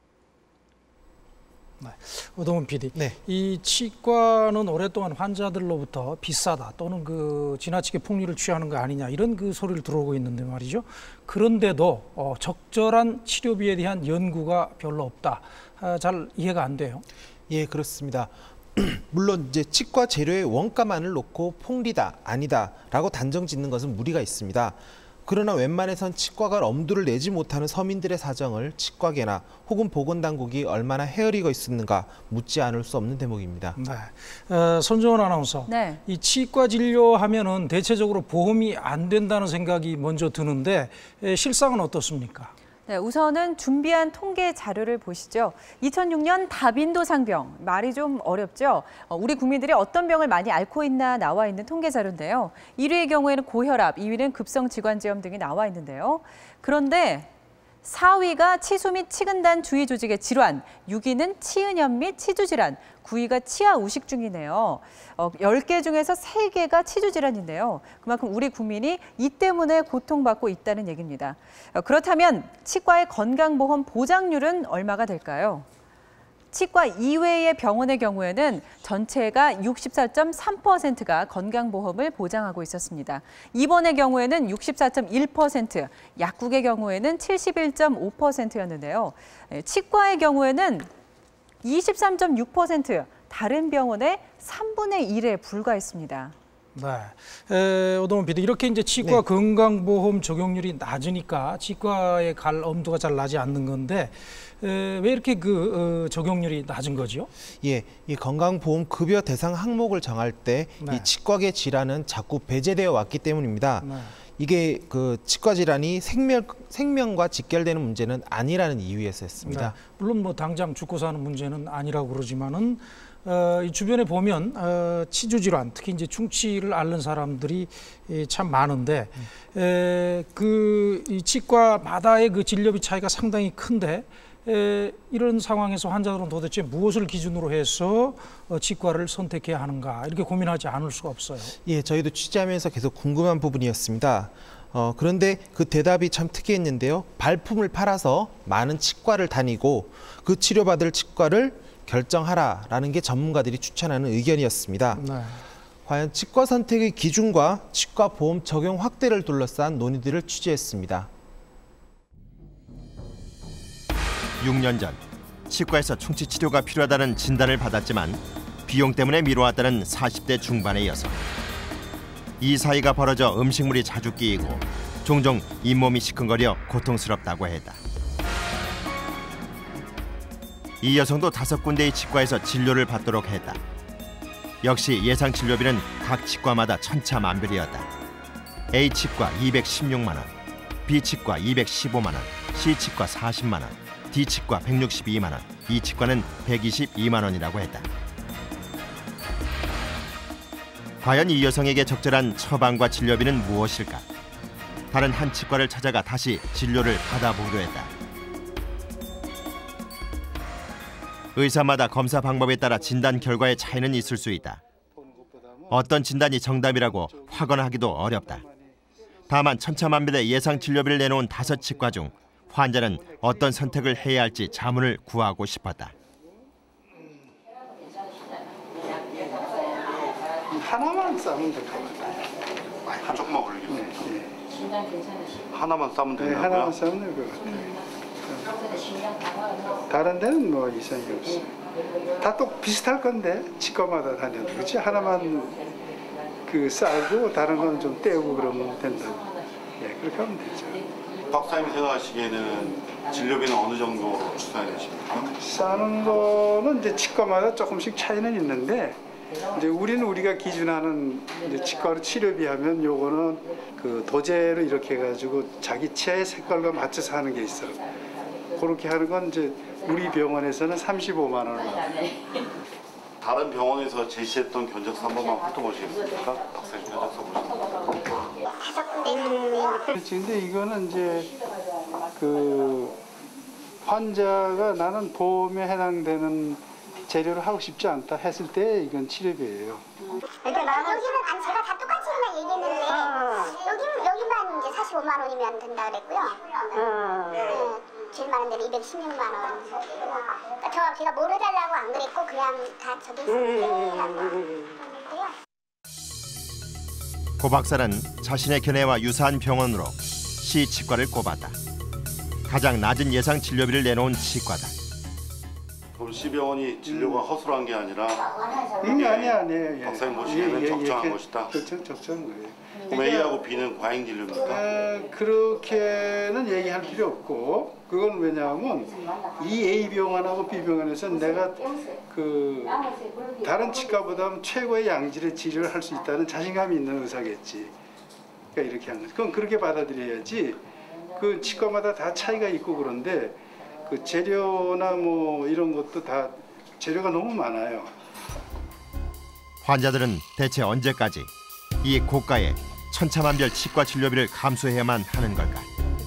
네. 오동훈 피디, 네. 이 치과는 오랫동안 환자들로부터 비싸다 또는 그 지나치게 폭리를 취하는 거 아니냐, 이런 그 소리를 들어오고 있는데 말이죠. 그런데도 어, 적절한 치료비에 대한 연구가 별로 없다. 아, 잘 이해가 안 돼요. 예, 그렇습니다. 물론 이제 치과 재료의 원가만을 놓고 폭리다, 아니다라고 단정 짓는 것은 무리가 있습니다. 그러나 웬만해선 치과가 엄두를 내지 못하는 서민들의 사정을 치과계나 혹은 보건당국이 얼마나 헤아리고 있었는가 묻지 않을 수 없는 대목입니다. 네. 어, 손정은 아나운서, 네. 이 치과 진료하면은 대체적으로 보험이 안 된다는 생각이 먼저 드는데 에, 실상은 어떻습니까? 네, 우선은 준비한 통계 자료를 보시죠. 이천육 년 다빈도 상병, 말이 좀 어렵죠. 어, 우리 국민들이 어떤 병을 많이 앓고 있나 나와 있는 통계 자료인데요. 일 위의 경우에는 고혈압, 이 위는 급성지관지염 등이 나와 있는데요. 그런데 사 위가 치수 및 치근단 주위 조직의 질환, 육 위는 치은염 및 치주질환, 구 위가 치아 우식증이네요. 어, 열 개 중에서 세 개가 치주질환인데요. 그만큼 우리 국민이 이 때문에 고통받고 있다는 얘기입니다. 어, 그렇다면 치과의 건강보험 보장률은 얼마가 될까요? 치과 이외의 병원의 경우에는 전체가 육십사 점 삼 퍼센트가 건강보험을 보장하고 있었습니다. 입원의 경우에는 육십사 점 일 퍼센트, 약국의 경우에는 칠십일 점 오 퍼센트였는데요. 치과의 경우에는 이십삼 점 육 퍼센트, 다른 병원의 삼분의 일에 불과했습니다. 네, 에, 오동훈 피디, 이렇게 이제 치과 네. 건강보험 적용률이 낮으니까 치과에 갈 엄두가 잘 나지 않는 건데 에, 왜 이렇게 그 어, 적용률이 낮은 거죠? 예, 이 건강보험 급여 대상 항목을 정할 때 이 네. 치과계 질환은 자꾸 배제되어 왔기 때문입니다. 네. 이게 그 치과 질환이 생명 생명과 직결되는 문제는 아니라는 이유에서였습니다. 네. 물론 뭐 당장 죽고 사는 문제는 아니라고 그러지만은. 어, 이 주변에 보면 어, 치주 질환, 특히 이제 충치를 앓는 사람들이 예, 참 많은데 에, 그 이 치과마다의 그 진료비 차이가 상당히 큰데 에, 이런 상황에서 환자들은 도대체 무엇을 기준으로 해서 어, 치과를 선택해야 하는가, 이렇게 고민하지 않을 수가 없어요. 예, 저희도 취재하면서 계속 궁금한 부분이었습니다. 어, 그런데 그 대답이 참 특이했는데요. 발품을 팔아서 많은 치과를 다니고 그 치료받을 치과를 결정하라라는 게 전문가들이 추천하는 의견이었습니다. 네. 과연 치과 선택의 기준과 치과 보험 적용 확대를 둘러싼 논의들을 취재했습니다. 육 년 전 치과에서 충치 치료가 필요하다는 진단을 받았지만 비용 때문에 미뤄왔다는 사십 대 중반의 여성. 이 사이가 벌어져 음식물이 자주 끼이고 종종 잇몸이 시큰거려 고통스럽다고 했다. 이 여성도 다섯 군데의 치과에서 진료를 받도록 했다. 역시 예상 진료비는 각 치과마다 천차만별이었다. A치과 이백십육만 원, B치과 이백십오만 원, C치과 사십만 원, D치과 백육십이만 원, E치과는 백이십이만 원이라고 했다. 과연 이 여성에게 적절한 처방과 진료비는 무엇일까? 다른 한 치과를 찾아가 다시 진료를 받아보기로 했다. 의사마다 검사 방법에 따라 진단 결과의 차이는 있을 수 있다. 어떤 진단이 정답이라고 확언하기도 어렵다. 다만 천차만별의 예상 진료비를 내놓은 다섯 치과 중 환자는 어떤 선택을 해야 할지 자문을 구하고 싶었다. 하나만 싸면 될 것 같아요. 한쪽만 걸리겠네. 네, 네. 하나만 싸면 네, 되냐고요? 하나만 싸면 될 것 같아요. 다른 데는 뭐 이상이 없어요. 다 또 비슷할 건데 치과마다 다녀도 그렇지 하나만 그 싸고 다른 건 좀 떼고 그러면 된다고. 예, 그렇게 하면 되죠. 박사님이 생각하시기에는 진료비는 어느 정도 추산이 되십니까? 싸는 거는 이제 치과마다 조금씩 차이는 있는데 이제 우리는 우리가 기준하는 이제 치과로 치료비 하면 요거는 그 도제로 이렇게 해가지고 자기 치아의 색깔과 맞춰서 하는 게 있어. 그렇게 하는 건 이제 우리 병원에서는 삼십오만 원을 받아요. 다른 병원에서 제시했던 견적서 한 번만 훑어보시겠습니까? 박사님 견적서 보시면. 그렇지. 근데 이거는 이제 그 환자가 나는 보험에 해당되는 재료를 하고 싶지 않다 했을 때 이건 치료비예요. 그러니까 나는 여기는 아니 제가 다 똑같이 그냥 얘기했는데 어. 여기 여기만 이제 사십오만 원이면 된다 그랬고요. 어. 네, 제일 많은 데는 이백십육만 원. 그러니까 저 제가 뭘 해달라고 안 그랬고 그냥 다 저기 있었는데. 고 박사는 자신의 견해와 유사한 병원으로 시 치과를 꼽았다. 가장 낮은 예상 진료비를 내놓은 치과다. 그럼 시병원이 진료가 허술한 게 아니라 음, 아니 아니에요. 예. 박사님 보시기에는 예, 예, 적정한 예, 것이다. 적정, 적정한 거예요. 그럼 A하고 B는 과잉 진료입니까? 에, 그렇게는 얘기할 필요 없고 그건 왜냐하면 이 A 병원하고 B 병원에서 내가 그 다른 치과보다 최고의 양질의 치료를 할 수 있다는 자신감이 있는 의사겠지. 그러니까 이렇게 하는 거지. 그건 그렇게 받아들여야지. 그 치과마다 다 차이가 있고 그런데 그 재료나 뭐 이런 것도 다 재료가 너무 많아요. 환자들은 대체 언제까지 이 고가의 천차만별 치과 진료비를 감수해야만 하는 걸까?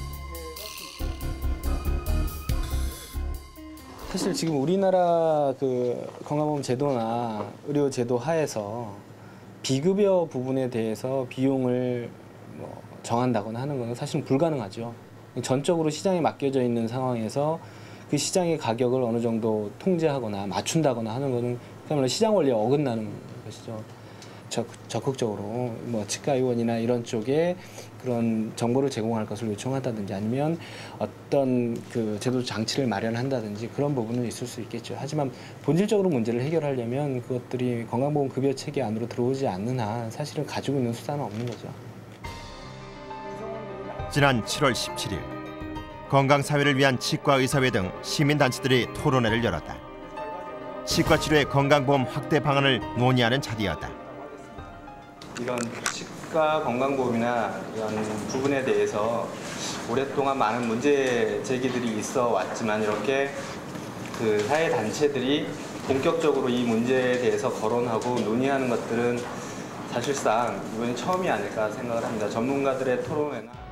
사실 지금 우리나라 그 건강보험 제도나 의료 제도 하에서 비급여 부분에 대해서 비용을 뭐 정한다거나 하는 것은 사실은 불가능하죠. 전적으로 시장에 맡겨져 있는 상황에서 그 시장의 가격을 어느 정도 통제하거나 맞춘다거나 하는 것은 그야말로 시장 원리에 어긋나는 것이죠. 적, 적극적으로 뭐 치과의원이나 이런 쪽에 그런 정보를 제공할 것을 요청한다든지 아니면 어떤 그 제도 장치를 마련한다든지 그런 부분은 있을 수 있겠죠. 하지만 본질적으로 문제를 해결하려면 그것들이 건강보험 급여 체계 안으로 들어오지 않는 한 사실은 가지고 있는 수단은 없는 거죠. 지난 칠월 십칠일 건강사회를 위한 치과의사회 등 시민단체들이 토론회를 열었다. 치과치료의 건강보험 확대 방안을 논의하는 자리였다. 이런 치과 건강보험이나 이런 부분에 대해서 오랫동안 많은 문제 제기들이 있어 왔지만 이렇게 그 사회 단체들이 본격적으로 이 문제에 대해서 거론하고 논의하는 것들은 사실상 이번이 처음이 아닐까 생각을 합니다. 전문가들의 토론회나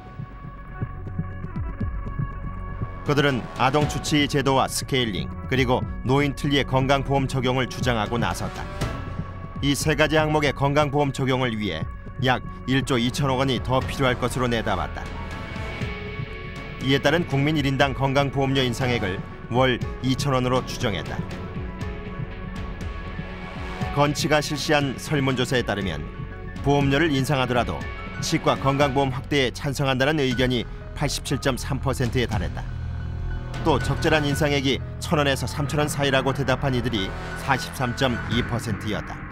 그들은 아동 주치 제도와 스케일링 그리고 노인 틀리의 건강보험 적용을 주장하고 나섰다. 이 세 가지 항목의 건강보험 적용을 위해 약 일조 이천억 원이 더 필요할 것으로 내다봤다. 이에 따른 국민 일 인당 건강보험료 인상액을 월 이천 원으로 추정했다. 건치가 실시한 설문조사에 따르면 보험료를 인상하더라도 치과 건강보험 확대에 찬성한다는 의견이 팔십칠 점 삼 퍼센트에 달했다. 또 적절한 인상액이 천 원에서 삼천 원 사이라고 대답한 이들이 사십삼 점 이 퍼센트였다.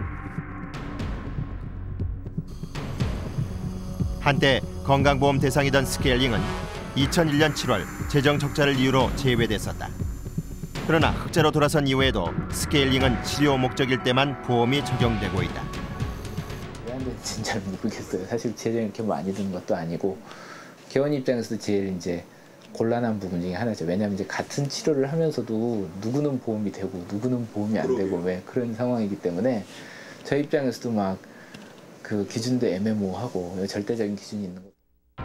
한때 건강보험 대상이던 스케일링은 이천일 년 칠월 재정 적자를 이유로 제외됐었다. 그러나 흑자로 돌아선 이후에도 스케일링은 치료 목적일 때만 보험이 적용되고 있다. 왜 안 되는지는 잘 모르겠어요. 사실 재정이 이렇게 많이 드는 것도 아니고 개원 입장에서도 제일 이제 곤란한 부분 중에 하나죠. 왜냐하면 이제 같은 치료를 하면서도 누구는 보험이 되고 누구는 보험이 안 되고 왜 그런 상황이기 때문에 저희 입장에서도 막 그 기준도 애매모호하고 절대적인 기준이 있는 거.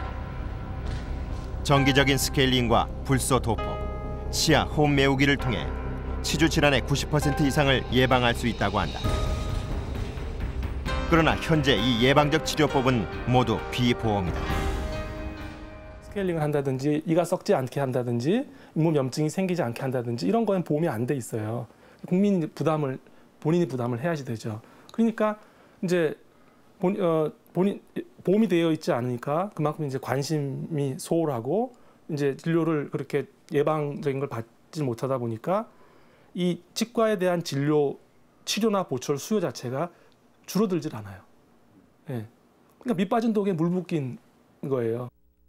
정기적인 스케일링과 불소 도포, 치아 호흡 메우기를 통해 치주 질환의 구십 퍼센트 이상을 예방할 수 있다고 한다. 그러나 현재 이 예방적 치료법은 모두 비보험이다. 스케일링을 한다든지 이가 썩지 않게 한다든지 잇몸염증이 생기지 않게 한다든지 이런 거는 보험이 안 돼 있어요. 국민이 부담을 본인이 부담을 해야지 되죠. 그러니까 이제 본, 어, 본인 보험이 되어 있지 않으니까 그만큼 이제 관심이 소홀하고 이제 진료를 그렇게 예방적인 걸 받지 못하다 보니까 이 치과에 대한 진료 치료나 보철 수요 자체가 줄어들질 않아요. 예. 그러니까 밑 빠진 독에 물 붓긴 거예요.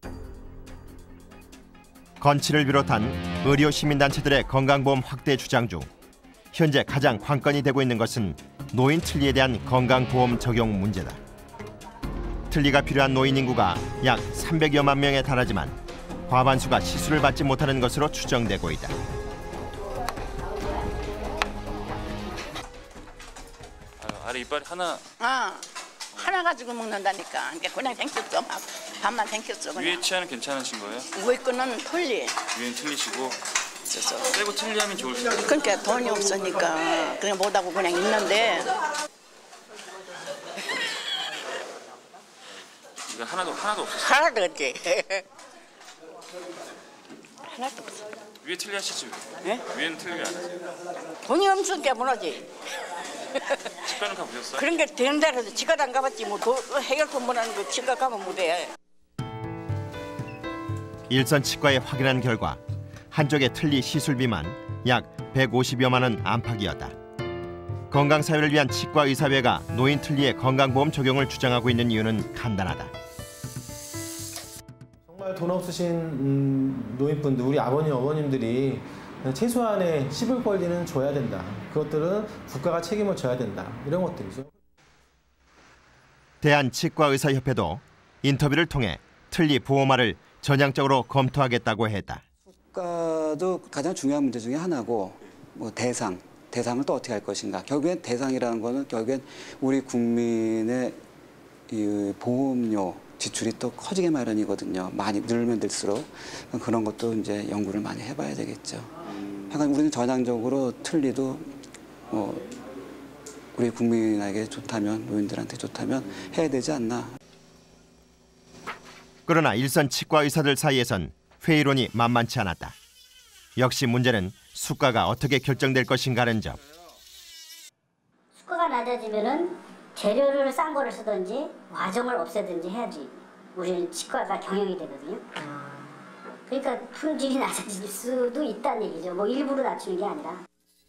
건치를 비롯한 의료 시민단체들의 건강보험 확대 주장 중 현재 가장 관건이 되고 있는 것은 노인 틀니에 대한 건강보험 적용 문제다. 틀니가 필요한 노인 인구가 약 삼백여만 명에 달하지만 과반수가 시술을 받지 못하는 것으로 추정되고 있다. 아래 이빨이 하나. 아, 하나 가지고 먹는다니까. 그러니까 그냥 땡겼어. 막 반만 땡겼어. 그냥. 위에 치아는 괜찮으신 거예요? 위에 거는 틀리. 위엔 틀리시고. 있어서. 빼고 틀리하면 좋을 텐데. 그러니까 돈이 없으니까 그냥 못하고 그냥 있는데. 이거 하나도 하나도 없었어요? 하나도 없지. 하나도 없어. 위에 틀리 하시죠? 예? 위에는 틀리 안 하세요? 돈이 없으니까 못하지. 치과는 가보셨어요? 그런 게 되는 데라도 치과도 안 가봤지. 뭐 도, 해결권 못하는 거 치과 가면 못해. 일선 치과에 확인한 결과 한쪽의 틀니 시술비만 약 백오십여만 원 안팎이었다. 건강사회를 위한 치과의사회가 노인 틀니의 건강보험 적용을 주장하고 있는 이유는 간단하다. 정말 돈 없으신 음, 노인분들, 우리 아버님, 어머님들이 최소한의 씹을 권리는 줘야 된다. 그것들은 국가가 책임을 져야 된다. 이런 것들이죠. 대한치과의사협회도 인터뷰를 통해 틀니 보험화를 전향적으로 검토하겠다고 했다. 국가도 가장 중요한 문제 중에 하나고 뭐 대상, 대상을 또 어떻게 할 것인가. 결국엔 대상이라는 거는 결국엔 우리 국민의 이 보험료 지출이 또 커지게 마련이거든요. 많이 늘면 들수록 그런 것도 이제 연구를 많이 해봐야 되겠죠. 하여간 우리는 전향적으로 틀니도 어, 우리 국민에게 좋다면, 노인들한테 좋다면 해야 되지 않나. 그러나 일선 치과 의사들 사이에선 회의론이 만만치 않았다. 역시 문제는 수가가 어떻게 결정될 것인가는 점. 수가가 낮아지면은 재료를 싼 거를 쓰든지 과정을 없애든지 해야지 우리는 치과가 경영이 되거든요. 그러니까 품질이 낮아질 수도 있다는 얘기죠. 뭐 일부러 낮추는 게 아니라.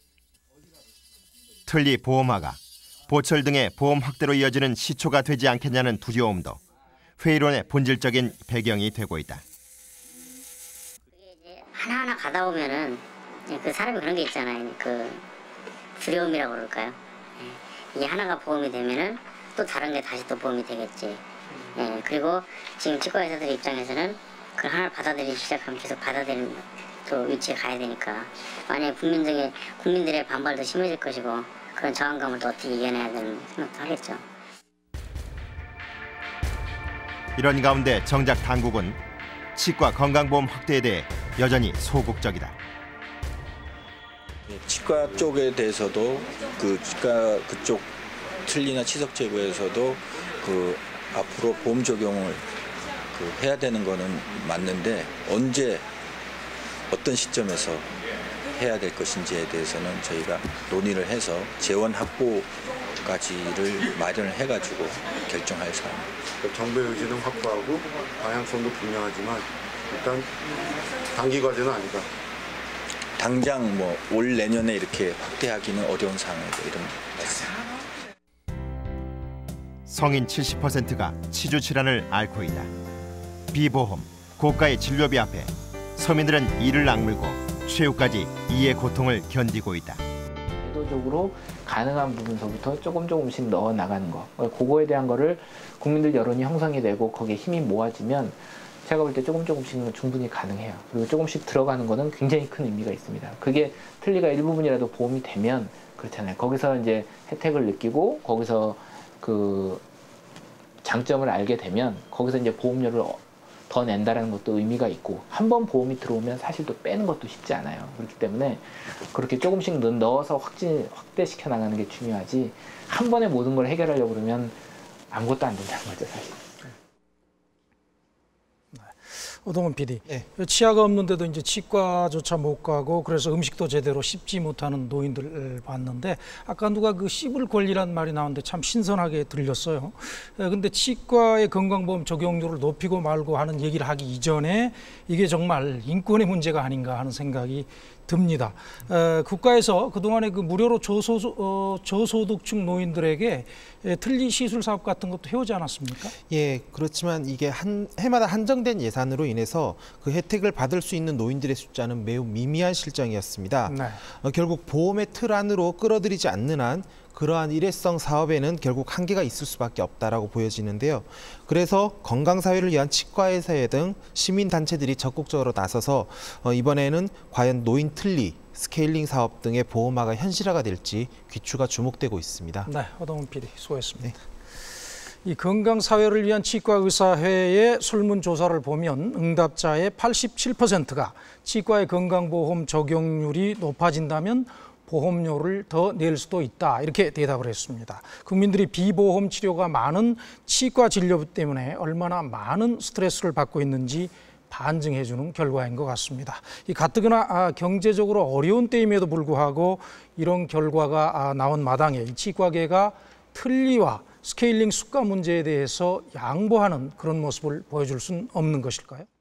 틀니 보험화가 보철 등의 보험 확대로 이어지는 시초가 되지 않겠냐는 두려움도 회의론의 본질적인 배경이 되고 있다. 하나하나 가다 보면은 그 사람이 그런 게 있잖아요. 그 두려움이라고 그럴까요? 이게 하나가 보험이 되면은 또 다른 게 다시 또 보험이 되겠지. 예, 그리고 지금 치과 의사들 입장에서는 그걸 하나를 받아들이기 시작하면 계속 받아들이는 또 위치에 가야 되니까 만약에 국민들의, 국민들의 반발도 심해질 것이고 그런 저항감을 또 어떻게 이겨내야 되는 생각도 하겠죠. 이런 가운데 정작 당국은 치과 건강보험 확대에 대해 여전히 소극적이다. 치과 쪽에 대해서도 그 치과 그쪽 틀니나 치석 제거에서도 그 앞으로 보험 적용을 그 해야 되는 거는 맞는데 언제 어떤 시점에서 해야 될 것인지에 대해서는 저희가 논의를 해서 재원 확보까지를 마련을 해가지고 결정할 사항입니다. 정부의 의지는 확보하고 방향성도 분명하지만 일단 단기 과제는 아니다. 당장 뭐 올 내년에 이렇게 확대하기는 어려운 상황이고 이런 말씀. 성인 칠십 퍼센트가 치주 질환을 앓고 있다. 비보험, 고가의 진료비 앞에 서민들은 이를 악물고 최후까지 이의 고통을 견디고 있다. 제도적으로 가능한 부분서부터 조금 조금씩 넣어 나가는 거. 그거에 대한 거를 국민들 여론이 형성이 되고 거기에 힘이 모아지면 제가 볼 때 조금 조금씩은 충분히 가능해요. 그리고 조금씩 들어가는 거는 굉장히 큰 의미가 있습니다. 그게 틀니가 일부분이라도 보험이 되면 그렇잖아요. 거기서 이제 혜택을 느끼고 거기서 그 장점을 알게 되면 거기서 이제 보험료를 더 낸다라는 것도 의미가 있고 한 번 보험이 들어오면 사실 또 빼는 것도 쉽지 않아요. 그렇기 때문에 그렇게 조금씩 넣어서 확진, 확대시켜 나가는 게 중요하지 한 번에 모든 걸 해결하려고 그러면 아무것도 안 된다는 거죠, 사실. 오동훈 피디, 네. 치아가 없는데도 이제 치과조차 못 가고 그래서 음식도 제대로 씹지 못하는 노인들을 봤는데 아까 누가 그 씹을 권리란 말이 나오는데 참 신선하게 들렸어요. 근데 치과의 건강보험 적용률을 높이고 말고 하는 얘기를 하기 이전에 이게 정말 인권의 문제가 아닌가 하는 생각이 듭니다. 에, 국가에서 그동안에 그 무료로 저소, 어, 저소득층 노인들에게 에, 틀니 시술 사업 같은 것도 해오지 않았습니까? 예, 그렇지만 이게 한 해마다 한정된 예산으로 인해서 그 혜택을 받을 수 있는 노인들의 숫자는 매우 미미한 실정이었습니다. 네. 어, 결국 보험의 틀 안으로 끌어들이지 않는 한 그러한 일회성 사업에는 결국 한계가 있을 수밖에 없다라고 보여지는데요. 그래서 건강사회를 위한 치과의사회 등 시민단체들이 적극적으로 나서서 어, 이번에는 과연 노인 틀니, 스케일링 사업 등의 보험화가 현실화가 될지 귀추가 주목되고 있습니다. 네, 허동훈 피디 수고했습니다. 네. 이 건강사회를 위한 치과의사회의 설문조사를 보면 응답자의 팔십칠 퍼센트가 치과의 건강보험 적용률이 높아진다면 보험료를 더 낼 수도 있다 이렇게 대답을 했습니다. 국민들이 비보험 치료가 많은 치과 진료 때문에 얼마나 많은 스트레스를 받고 있는지 반증해주는 결과인 것 같습니다. 이 가뜩이나 아, 경제적으로 어려운 때임에도 불구하고 이런 결과가 아, 나온 마당에 이 치과계가 틀니와 스케일링 수가 문제에 대해서 양보하는 그런 모습을 보여줄 수는 없는 것일까요?